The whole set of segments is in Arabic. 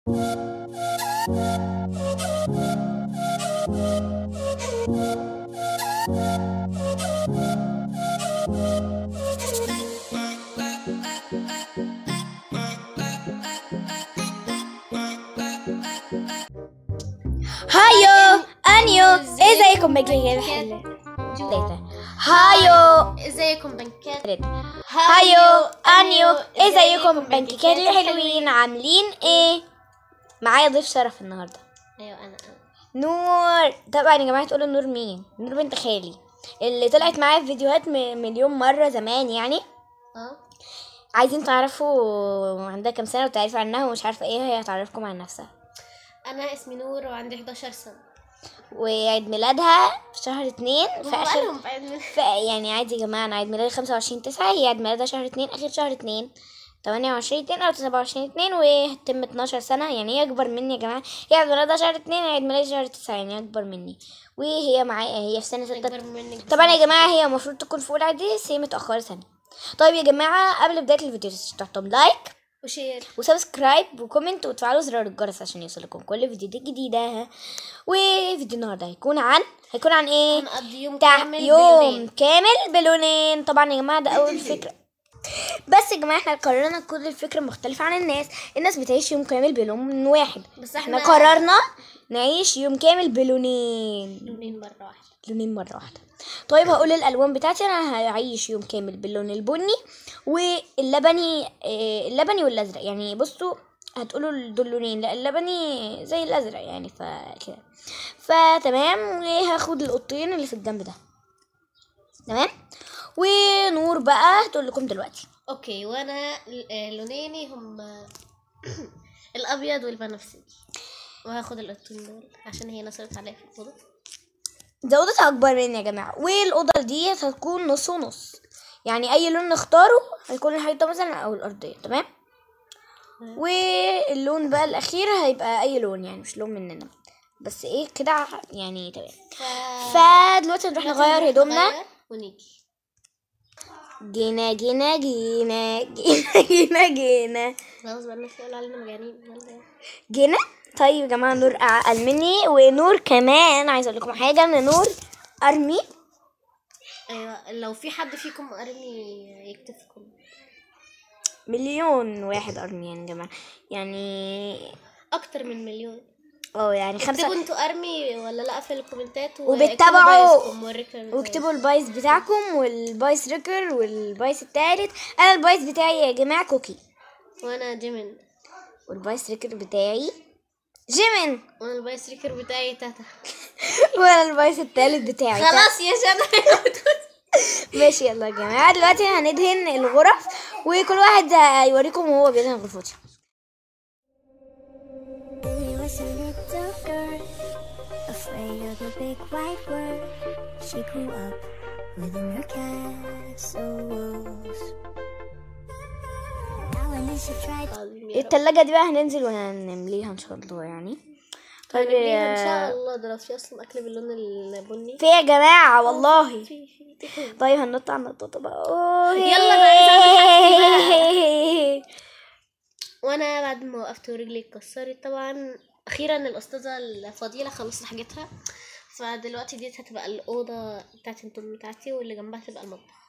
هايو انيو ازيكم بنكات هايو ازيكم بنكات هايو انيو ازيكم بنكات الحلوين عاملين ايه؟ معايا ضيف شرف النهارده. ايوه انا نور. طبعا يا جماعه تقولوا نور مين؟ نور بنت خالي اللي طلعت معايا في فيديوهات مليون مره زمان يعني. عايزين تعرفوا عندها كام سنه وتعرفوا عنها ومش عارفه ايه، هي هتعرفكم عن نفسها. انا اسمي نور وعندي 11 سنه وعيد ميلادها في شهر 2 في اخر يعني عادي يا جماعه، انا عيد ميلادي 25/9، هي عيد ميلادها شهر 2 اخر شهر 2 28/2 او 27/2 وهتتم 12 سنه، يعني هي اكبر مني يا جماعه. هي عيد ميلادها شهر 2 عيد ميلادي شهر 9، يعني اكبر مني. وهي معايا هي في سنه 6 طبعا يا جماعه. هي المفروض تكون في اولى اعدادي بس هي متاخره سنه. طيب يا جماعه قبل بدايه الفيديو تحطوا لايك وشير وسبسكرايب وكومنت وتفعلوا زرار الجرس عشان يوصلكم كل فيديوهات جديده. وفيديو النهارده هيكون عن ايه؟ هنقضي يوم كامل بلونين. طبعا يا جماعه ده اول فكره، بس يا جماعه احنا قررنا كل الفكره مختلفه عن الناس بتعيش يوم كامل بلون واحد، بس احنا قررنا نعيش يوم كامل لونين مره واحده. طيب هقول الالوان بتاعتي. انا هعيش يوم كامل باللون البني واللبني والازرق. يعني بصوا هتقولوا دول لونين، لا اللبني زي الازرق يعني فكده فتمام. وهاخد القطين اللي في الجنب ده تمام. ونور بقى هتقول لكم دلوقتي. اوكي، وانا لونيني هم الابيض والبنفسجي، وهاخد القطين دول عشان هي نصرت عليا في الاوضه. ده اوضتها اكبر مني يا جماعه، والاوضه دي هتكون نص ونص، يعني اي لون نختاره هيكون الحيطه مثلا او الارضيه تمام. واللون بقى الاخير هيبقى اي لون، يعني مش لون مننا بس ايه كده يعني تمام. فدلوقتي نروح نغير هدومنا ونيجي. جينا خلاص بقى الناس يقولوا علينا مجانين. جينا. طيب يا جماعه نور اقل مني، ونور كمان عايزه اقول لكم حاجه ان نور ارمي. ايوه لو في حد فيكم ارمي يكتب في كومنت. مليون واحد ارمي يعني يا جماعه، يعني اكتر من مليون. يعني 5. اكتبوا انتوا ارمي ولا لا في الكومنتات، وبتتابعوا واكتبوا البايس بتاعكم والبايس ريكر والبايس التالت. انا البايس بتاعي يا جماعه كوكي، وانا جيمين، والبايس ريكر بتاعي جيمين، وانا البايس ريكر بتاعي تاتا وانا البايس التالت بتاعي خلاص يا شباب. ماشي يلا يا جماعه دلوقتي هندهن الغرف وكل واحد هيوريكم وهو بيدهن غرفته. Afraid of the big white world, she grew up within her castle walls. Now and then she tried. التلاجة دي بقى هننزل ونمليها ان شاء الله يعني. طيب ان شاء الله. ده في اصلا اكل باللون البني في يا جماعه والله. طيب هننط على النطاطه بقى. يلا بقى. وانا بعد ما وقفت ورجلي اتكسرت طبعا اخيرا الاستاذه الفضيله خلصت حاجتها، فدلوقتي دي هتبقى الاوضه بتاعت النوم بتاعتي واللي جنبها هتبقى المطبخ.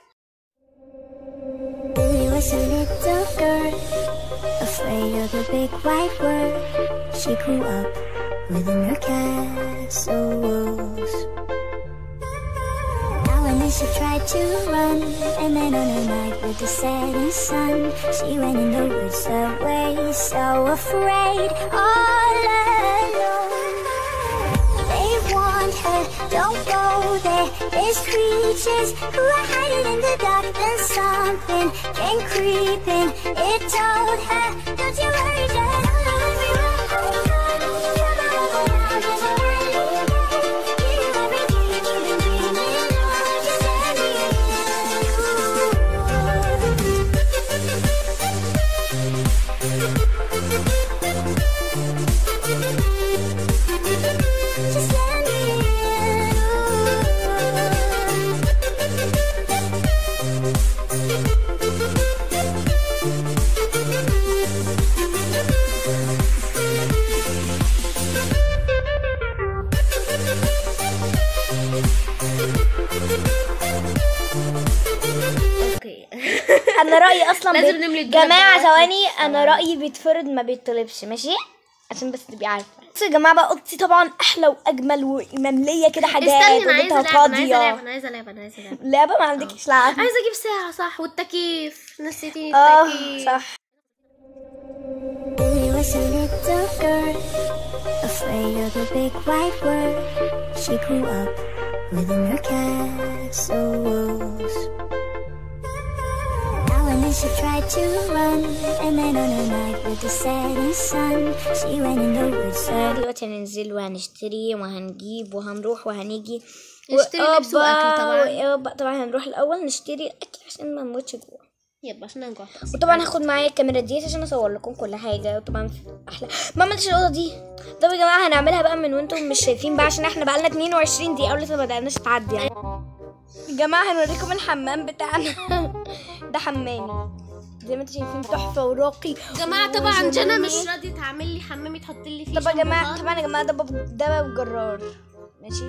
Billy was a little girl, afraid of the big white world. She grew up within her castle walls. Now and then she tried to run, and then on a night with the setting sun, she went in the woods away, so afraid, all alone. They warned her, don't go there, there's creatures who are hiding in the dark. Then something came creeping, it told her, don't you worry, just انا رايي اصلا لازم نملي الدولاب جماعه ده. ثواني، انا رايي بيتفرض ما بيتطلبش، ماشي؟ عشان بس تبقي عارفه. بصوا يا جماعه بقى، اوضتي طبعا احلى واجمل وممليه كده حاجات، استني، انا عايزه اوضتها لعبه، فاضيه. انا عايزه لعبه لعبه ما عندكش لعبه؟ عايزه اجيب ساعه، صح، والتكييف نسيتيني التكييف. صح. Billy was a little girl, afraid of the big white world. She grew up within her castle walls. Now and then she tried to run, and then on a night with the setting sun, she went in the woods. دلوقتي هننزل وهنشتري وهنجيب وهنروح وهنيجي. نشتري لبس وأكل طبعا. طبعا هنروح الاول نشتري اكل عشان ما نموتش جوع. يلا عشان ننجح. وطبعا هاخد معايا الكاميرا دي عشان اصور لكم كل حاجه. وطبعا احلى ما عملتش الاوضه دي. طب يا جماعه هنعملها بقى من وانتم مش شايفين بقى، عشان احنا بقى لنا 22 دقيقه ولسه ما بدأناش تعدي يعني. يا جماعه هنوريكم الحمام بتاعنا. ده حمامي زي ما انتم شايفين، تحفه وراقي. يا جماعه طبعا جنى مش راضيه تعمل لي حمام تحط لي فيه. طب يا جماعه طبعا يا جماعه ده باب جرار، ماشي؟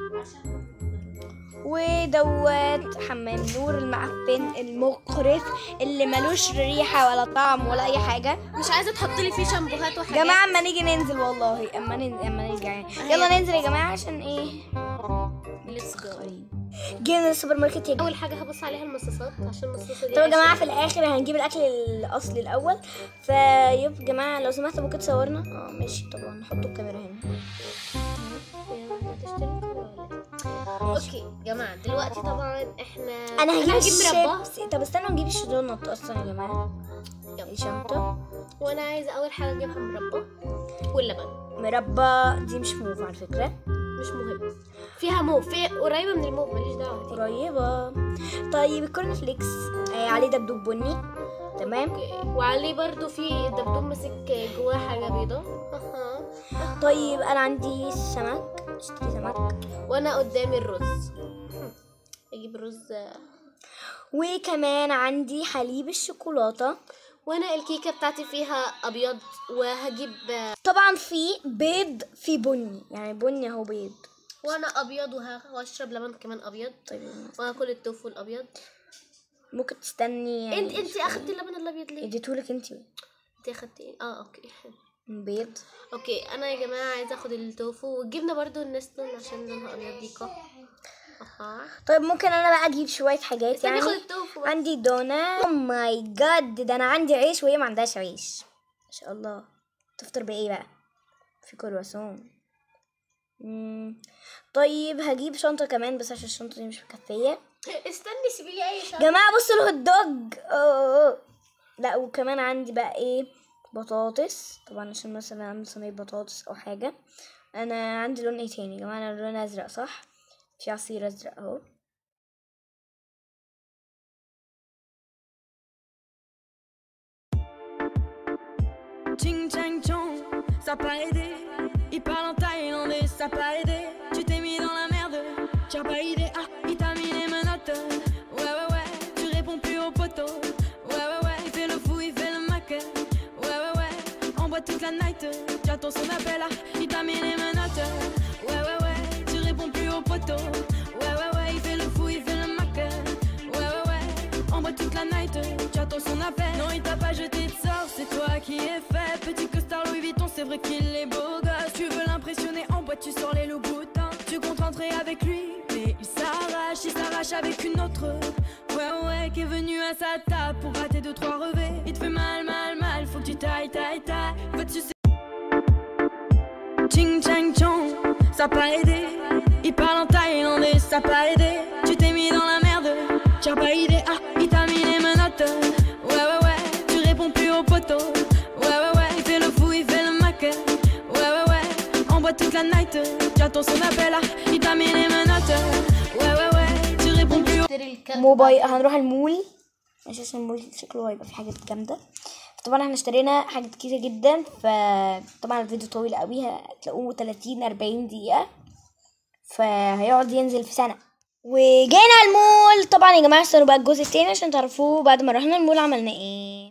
ودوت حمام نور المعفن المقرف اللي ملوش ريحه ولا طعم ولا اي حاجه. مش عايزه تحط لي فيه شامبوهات وحاجات. جماعه اما نيجي ننزل والله، اما نرجع يلا ننزل يا جماعه عشان ايه؟ ليتس جو. جينا السوبر ماركت يا اول حاجه هبص عليها المصاصات عشان المصاصه دي. طب يا جماعه في الاخر هنجيب الاكل الاصلي الاول. فيب يا جماعه لو سمحتوا ممكن تصورنا؟ ماشي طبعا، نحط الكاميرا هنا. اوكي يا جماعه دلوقتي طبعا احنا انا هجيب مربى. طب استنوا نجيب الشوزونات اصلا يا جماعه. يلا. شنطه وانا عايزه اول حاجه اجيبها مربى واللبن. مربى دي مش موف على فكره، مش مهم. فيها موف، في قريبه من الموف، ماليش دعوه. قريبه. طيب الكورن فليكس عليه دبدوب بني، تمام. وعليه برضو في دبدوب ماسك جواه حاجه بيضه. طيب انا عندي سمك، اشتري سمك. وانا قدامي الرز، اجيب الرز. وكمان عندي حليب الشوكولاته. وانا الكيكه بتاعتي فيها ابيض، وهجيب طبعا في بيض في بني، يعني بني اهو بيض. وانا ابيض واشرب لبن كمان ابيض. طيب وهاكل التوفو الابيض. ممكن تستني يعني. انت اخدتي اللبن الابيض ليه؟ اديتهولك انت اخدتي ايه؟ اوكي. بيض. اوكي انا يا جماعه عايزه اخد التوفو والجبنه برضو النستون عشان لونها ابيض ديكا. طيب ممكن انا بقى اجيب شويه حاجات يعني. اخد التوفو. عندي دونا. او ماي جاد، ده انا عندي عيش وهي ما عندهاش عيش. ما شاء الله. تفطر بايه بقى؟ في كرواسون. طيب هجيب شنطه كمان بس عشان الشنطه دي مش مكفيه. استني سيبي لي اي شنطه. جماعه بصوا الهوت دوج. لا وكمان عندي بقى ايه؟ بطاطس طبعا عشان مثلا اعمل صينيه بطاطس او حاجه. انا عندي لون ايه تاني يا جماعه؟ انا لون ازرق صح؟ في عصير ازرق اهو. Ching chang chong, ça a pas aidé. Il parle en thaïlandais, ça a pas aidé. Tu t'es mis dans la merde, tu as pas idée. Ah, il t'a mis les menottes. Ouais, ouais, ouais, tu réponds plus au poteau. Ouais, ouais, ouais, il fait le fou, il fait le mac. Ouais, ouais, ouais, on boit toute la night. Tu attends son appel, ah, il t'a mis les menottes. Ouais, ouais, ouais, tu réponds plus au poteau. Ouais, ouais, ouais, il fait le fou, il fait le mac. Ouais, ouais, ouais, on boit toute la night. Tu attends son appel. Non, il t'a pas jeté de sort, c'est toi qui es fait. Petit costard Louis Vuitton, c'est vrai qu'il est beau gosse. Tu veux l'impressionner en boîte, tu sors les loups-boutins. Tu comptes rentrer avec lui, mais il s'arrache avec une autre. Ouais, ouais, qui est venu à sa table pour rater 2-3 revers. Il te fait mal, faut que tu tailles. Va te sucer. Ching chang chong, ça a pas aidé. Il parle en thaïlandais, ça a pas aidé. Tu t'es mis dans la merde, tu as pas idée. Ah, il t'a mis les menottes. Ouais, ouais, ouais, tu réponds plus au poteau. Ouais, ouais, ouais, il fait le fou, il fait le mac. Ouais, ouais, ouais, on boit toute la night. Tu attends son appel, ah, il t'a mis les menottes. Ouais, ouais, ouais, tu réponds plus au موبايل. هنروح المول مش عشان المول شكله هيبقى في حاجات جامده. طبعا احنا اشترينا حاجات كتير جدا، فطبعا الفيديو طويل قوي هتلاقوه 30-40 دقيقه، فهيقعد ينزل في سنه. وجينا المول طبعا يا جماعه. استنوا بقى الجزء التاني عشان تعرفوه بعد ما رحنا المول عملنا ايه.